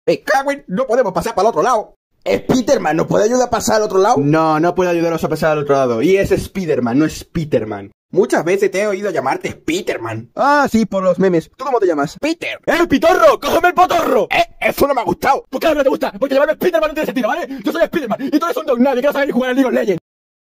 Me cago en... No podemos pasar para el otro lado. Spiderman, ¿nos puede ayudar a pasar al otro lado? No, no puede ayudaros a pasar al otro lado. Y es Spiderman, no es Peterman. Muchas veces te he oído llamarte Spiderman. Ah, sí, por los memes. ¿Tú cómo te llamas? Peter. ¡Pitorro! ¡Cógeme el potorro! Eso no me ha gustado. ¿Por qué no te gusta? Porque llamarme Spiderman no tiene sentido, ¿vale? Yo soy Spiderman y tú eres un don nadie que no sabe ni jugar al League of Legends.